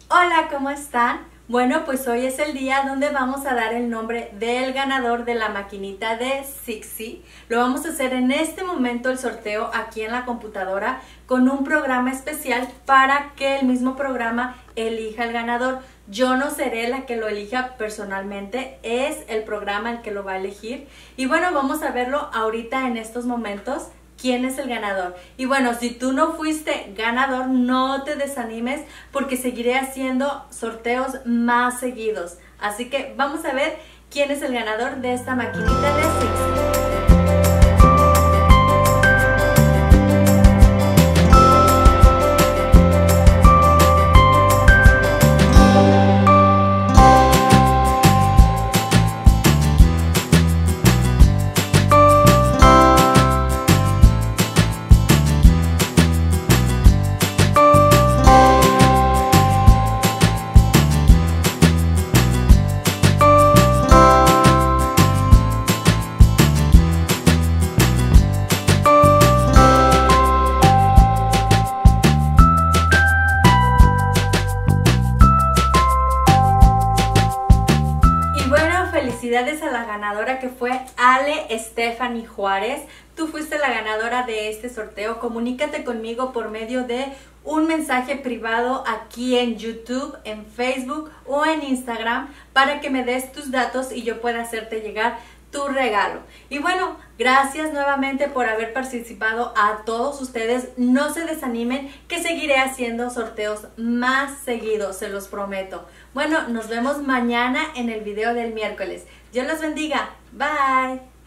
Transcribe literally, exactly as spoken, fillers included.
Hola, ¿cómo están? Bueno, pues hoy es el día donde vamos a dar el nombre del ganador de la maquinita de Sixi. Lo vamos a hacer en este momento el sorteo aquí en la computadora con un programa especial para que el mismo programa elija el ganador. Yo no seré la que lo elija personalmente, es el programa el que lo va a elegir. Y bueno, vamos a verlo ahorita en estos momentos. ¿Quién es el ganador? Y bueno, si tú no fuiste ganador, no te desanimes porque seguiré haciendo sorteos más seguidos. Así que vamos a ver quién es el ganador de esta maquinita de Sixi. Felicidades a la ganadora que fue Ale Stephanie Juárez. Tú fuiste la ganadora de este sorteo. Comunícate conmigo por medio de un mensaje privado aquí en YouTube, en Facebook o en Instagram para que me des tus datos y yo pueda hacerte llegar tu regalo. Y bueno, gracias nuevamente por haber participado a todos ustedes. No se desanimen que seguiré haciendo sorteos más seguidos, se los prometo. Bueno, nos vemos mañana en el video del miércoles. Dios los bendiga. Bye.